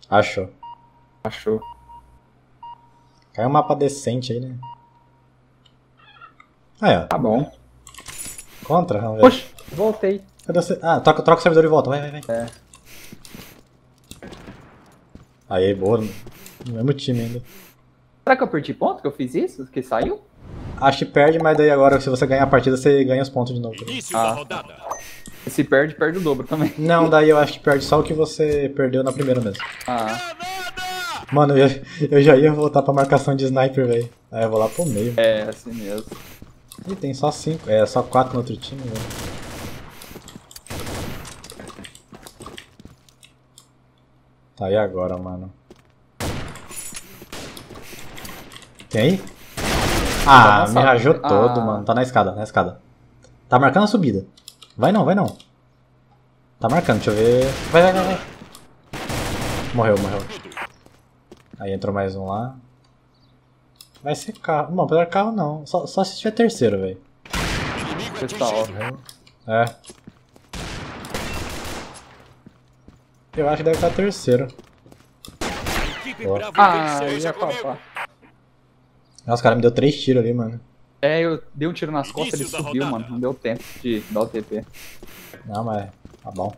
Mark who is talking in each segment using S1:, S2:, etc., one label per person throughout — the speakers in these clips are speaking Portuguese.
S1: Achou.
S2: Achou.
S1: Caiu um mapa decente aí, né? Aí, ó.
S2: Tá bom.
S1: Contra? Vamos ver.
S2: Oxi, voltei.
S1: Cadê você? Ah, troca o servidor de volta. Vai.
S2: É.
S1: Aí, boa. No mesmo time ainda.
S2: Será que eu perdi ponto que eu fiz isso? Que saiu?
S1: Acho que perde, mas daí agora, se você ganhar a partida, você ganha os pontos de novo.
S3: Início da rodada.
S2: Se perde, perde o dobro também.
S1: Não, daí eu acho que perde só o que você perdeu na primeira mesmo.
S2: Ah,
S1: Mano, eu já ia voltar pra marcação de sniper, velho. Aí eu vou lá pro meio.
S2: é assim mesmo.
S1: Ih, tem só 5. É, só 4 no outro time, velho. Tá, e agora, mano? Tem aí? Ah, me rajou todo, mano. Tá na escada. Tá marcando a subida. Vai não. Tá marcando, deixa eu ver. Vai. Morreu. Aí entrou mais um lá. Vai ser carro. Não, apesar de carro não. Só se tiver terceiro, velho.
S2: Pessoal,
S1: É. Eu acho que deve estar terceiro.
S3: Equipe
S1: Boa.
S3: Bravo
S2: ah,
S3: venceu.
S2: ia papar.
S1: Nossa, o cara me deu 3 tiros ali, mano.
S2: É, eu dei um tiro nas costas, ele
S3: Início da
S2: subiu,
S3: rodada.
S2: mano. Não deu tempo de dar o TP.
S1: Não, mas tá bom.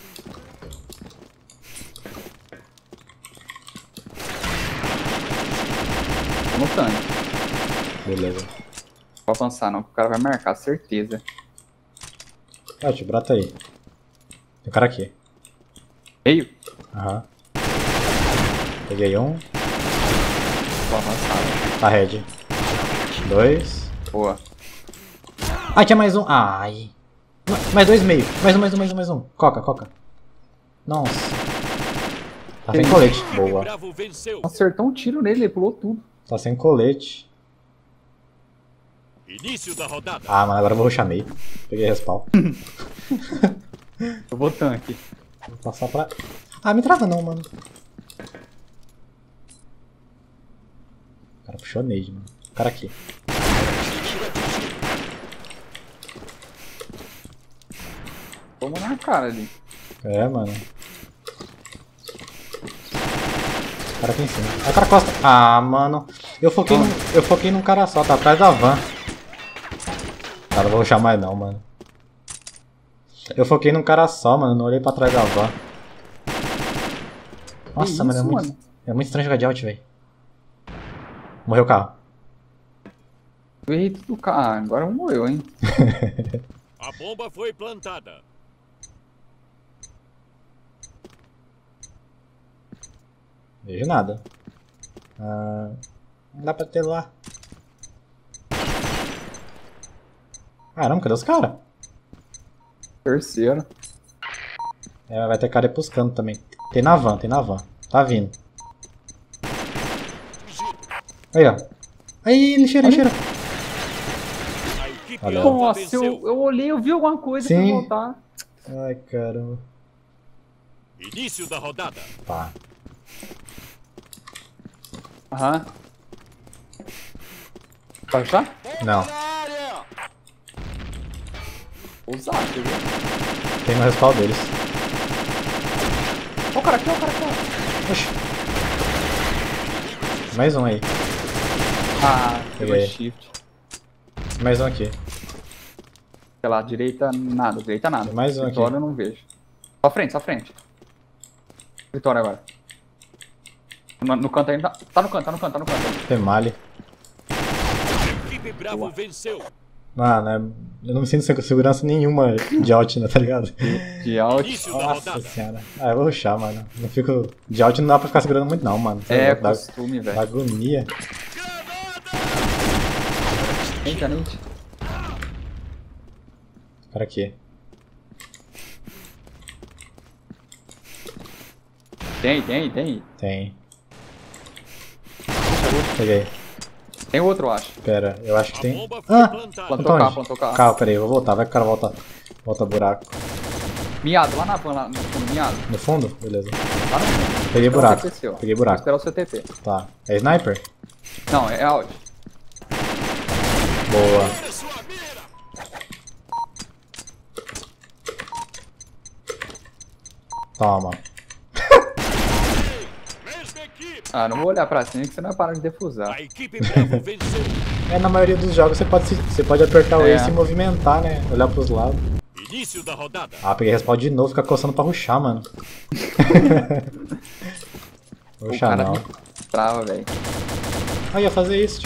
S2: Tô no tanque.
S1: Beleza.
S2: Não vou avançar não, que o cara vai marcar, certeza.
S1: Ah, tio, brata aí. Tem um cara aqui.
S2: Meio?
S1: Aham. Peguei um.
S2: Tô avançado.
S1: Tá red. 2.
S2: Boa.
S1: Ah, tinha mais um. Ai. Mais 2 meio. Mais um. Coca. Nossa. Tá sem colete.
S3: Equipe
S1: Boa.
S3: Bravo venceu.
S2: Acertou um tiro nele, ele pulou tudo.
S1: Tá sem colete.
S3: Início da rodada.
S1: Ah, mano, agora eu vou rushar meio. Peguei respawn.
S2: Eu vou tanque.
S1: Vou passar pra... Ah, me trava não, mano. O cara puxou nade, mano. O cara aqui.
S2: Toma na cara ali.
S1: É, mano. O cara aqui em cima. Ah, o cara costa. Ah, mano. Eu foquei num cara só, tá atrás da van. Cara, não vou rushar mais não, mano. Eu foquei num cara só, mano. Não olhei pra trás da van. Nossa,
S2: isso,
S1: mano,
S2: mano?
S1: é muito estranho jogar de alt, velho. Morreu o carro.
S2: Eu errei tudo do carro. Ah, agora morreu, hein?
S3: A bomba foi plantada.
S1: Vejo nada. Ah, não dá pra ter lá. Caramba, cadê os caras?
S2: Terceiro.
S1: É, vai ter cara aí buscando também. Tem na van. Tá vindo. Aí, ó. Aí, lixeira.
S3: A equipe
S1: Valeu.
S3: Alfa
S2: Nossa,
S3: venceu.
S2: eu olhei, eu vi alguma coisa
S1: Sim.
S2: pra voltar.
S1: Ai, caramba.
S3: Início da rodada.
S1: Tá.
S2: Aham. Vai usar?
S1: Não.
S2: Vou usar, quer ver?
S1: Tem no respawn deles.
S2: Ó o cara aqui, ó.
S1: Oxi. Mais um aí.
S2: Ah, pegou
S1: Peguei.
S2: shift.
S1: Mais um aqui.
S2: Sei lá, direita nada.
S1: Tem mais um aqui.
S2: Vitória eu não vejo. Só frente. Vitória agora. No canto ainda. Tá no canto.
S1: Tem male.
S3: A equipe Bravo
S2: Boa.
S3: venceu.
S1: Mano, eu não me sinto sem segurança nenhuma de alt, né, tá ligado?
S2: De alt.
S3: Início da
S1: Nossa
S3: rodada.
S1: senhora. Ah, eu vou rushar, mano. Não fico... De alt não dá pra ficar segurando muito não, mano.
S2: É
S1: Dá
S2: costume, velho.
S1: agonia.
S2: Entra.
S1: Cara aqui.
S2: Tem.
S1: Tem. Peguei.
S2: Tem outro, eu acho.
S1: Pera, eu acho que
S3: A
S1: tem...
S3: bomba foi
S1: Ah!
S3: plantada.
S2: Plantou carro.
S1: Calma, pera aí, eu vou voltar. Vai que o cara volta buraco.
S2: Miado, lá na van, lá no fundo, miado.
S1: No fundo? Beleza.
S2: Lá no fundo.
S1: Peguei
S2: Vou
S1: buraco.
S2: esperar o CTC, ó.
S1: Peguei
S2: Vou
S1: buraco.
S2: esperar o CTP.
S1: Tá. É sniper?
S2: Não, é alt.
S1: Boa.
S3: Sua mira.
S1: Toma.
S2: Ah, não vou olhar pra cima que você não vai parar de defusar.
S3: A equipe Bravo venceu.
S1: É, na maioria dos jogos você pode apertar o
S2: É.
S1: Ace e movimentar, né? Olhar pros lados.
S3: Início da rodada.
S1: Ah, peguei respawn de novo, fica coçando pra rushar, mano.
S2: O
S1: Rushar
S2: cara
S1: não.
S2: me trava, velho.
S1: Ah, ia fazer isso, tio.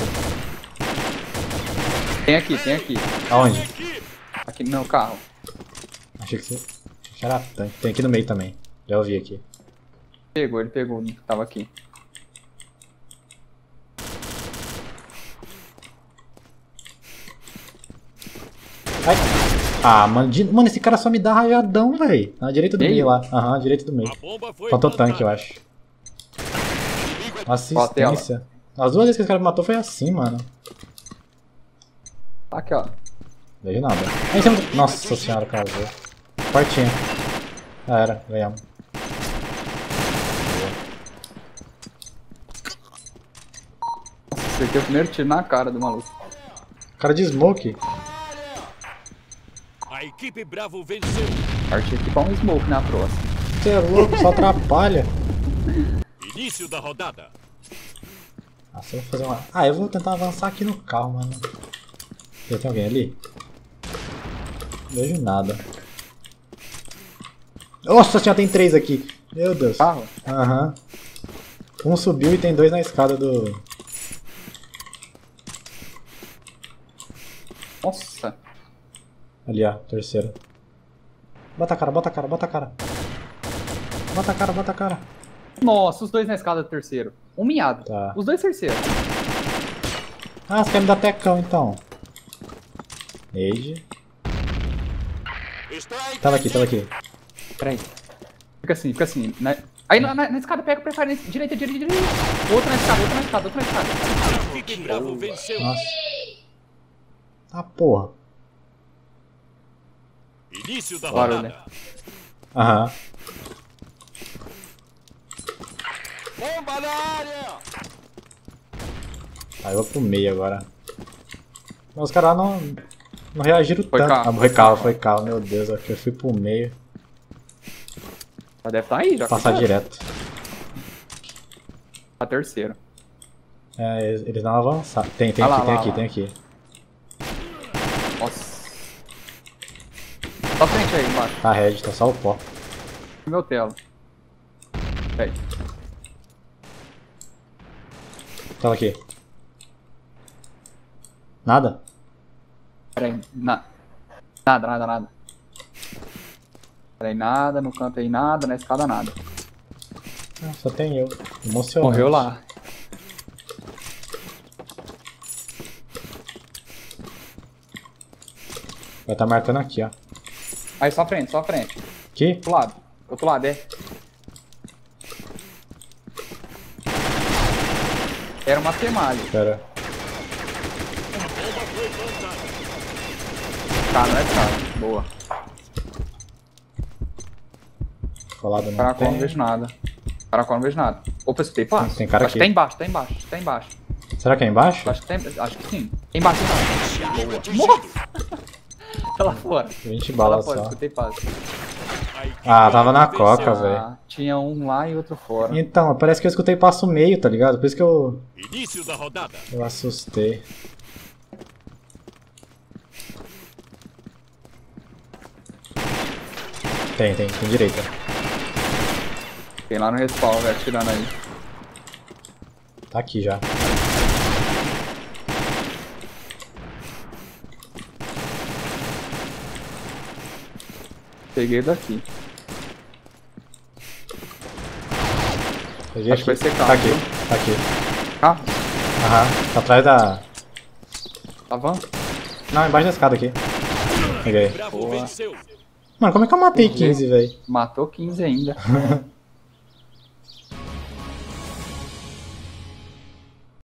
S2: Tem aqui, tem aqui.
S1: Aonde?
S2: Aqui no meu carro.
S1: Achei que você... Achei que era tanque. Tem aqui no meio também. Já ouvi aqui.
S2: Pegou, ele pegou. Tava aqui.
S1: Ai. Ah, mano, mano, esse cara só me dá rajadão, velho. Na direita do
S2: Meio?
S1: meio lá. Aham, direita do meio.
S3: A bomba foi
S1: Faltou
S3: plantada.
S1: tanque, eu acho.
S3: Inimigo
S1: Assistência. As duas vezes que esse cara me matou foi assim, mano.
S2: Aqui, ó.
S1: Vejo nada. Aí em cima do... Nossa senhora, casou. Fortinho. Já era, ganhamos.
S2: Nossa, esse aqui é o primeiro tiro na cara do maluco.
S1: Cara de smoke.
S3: A equipe Bravo venceu.
S2: Partiu aqui pra um smoke na próxima.
S1: Você é louco, só atrapalha.
S3: Início da rodada.
S1: Nossa, eu vou fazer uma... Ah, eu vou tentar avançar aqui no carro, mano. Já tem alguém ali? Não vejo nada. Nossa senhora, tem 3 aqui. Meu Deus.
S2: Carro?
S1: Aham. Um subiu e tem 2 na escada do...
S2: Nossa.
S1: Ali, ó, terceiro. Bota a cara, bota a cara, bota a cara. Bota a cara, bota a cara.
S2: Nossa, os dois na escada do terceiro. Um miado.
S1: Tá.
S2: Os dois terceiros.
S1: Ah, você quer me dar tecão, então. Age. Tava aqui, tava aqui.
S2: Peraí. Fica assim, fica assim. Aí na escada pega, prefere direita, direita, direita. Outra na escada, outra na escada, outra na escada.
S3: A equipe Bravo venceu.
S1: Nossa. Ah, porra.
S3: Início da
S2: Claro,
S3: rodada.
S2: né?
S1: Aham.
S3: Bomba na área.
S1: Aí eu vou pro meio agora. Mas os caras não reagiram
S2: Foi
S1: tanto.
S2: carro,
S1: Ah, foi carro, foi carro. Meu Deus, aqui eu fui pro meio.
S2: Já deve estar aí, já.
S1: Passar
S2: foi
S1: direto.
S2: a terceira.
S1: É, eles não avançaram. Tem
S2: Ah lá,
S1: aqui, tem
S2: lá,
S1: aqui,
S2: lá.
S1: tem aqui.
S2: Nossa. Só frente aí, embaixo.
S1: Tá red, tá só o pó.
S2: Meu telo. Peraí.
S1: Tava aqui. Nada?
S2: Peraí. Nada, nada. Peraí, nada. No canto aí, nada. Na escada, nada.
S1: Ah, só tem eu. Emocionante.
S2: Morreu lá.
S1: Vai tá marcando aqui, ó.
S2: Aí, só frente, só frente.
S1: Aqui?
S2: Outro lado. Outro lado, é. Era uma temalha.
S1: Pera.
S2: Tá, não é tá. Boa.
S1: Colado não
S2: Caracol, não
S1: tem.
S2: vejo nada. Caracol, não vejo nada. Opa, escutei passo.
S1: Tem cara
S2: Acho que
S1: aqui.
S2: tá embaixo, tá embaixo, tá embaixo.
S1: Será que é embaixo?
S2: Acho que sim. Tem embaixo, tem embaixo. Nossa! Tá lá fora.
S1: 20
S2: Tá lá
S1: balas
S2: fora,
S1: só.
S2: escutei passo.
S3: A equipe
S1: Ah, tava na
S3: Bravo
S1: coca,
S3: venceu.
S1: velho.
S2: Ah, tinha um lá e outro fora.
S1: Então, parece que eu escutei passo meio, tá ligado? Por isso que eu
S3: Início da rodada.
S1: assustei. Tem direita.
S2: Tem lá no respawn, velho, atirando aí.
S1: Tá aqui já.
S2: Peguei daqui.
S1: Peguei
S2: Acho que vai ser carro,
S1: Tá aqui,
S2: viu?
S1: tá aqui.
S2: Carro?
S1: Aham, tá atrás da...
S2: Avança.
S1: Não, embaixo da escada aqui. Peguei.
S3: Bravo
S2: Boa.
S3: venceu.
S1: Mano, como é que eu matei 15, velho?
S2: Matou 15 ainda.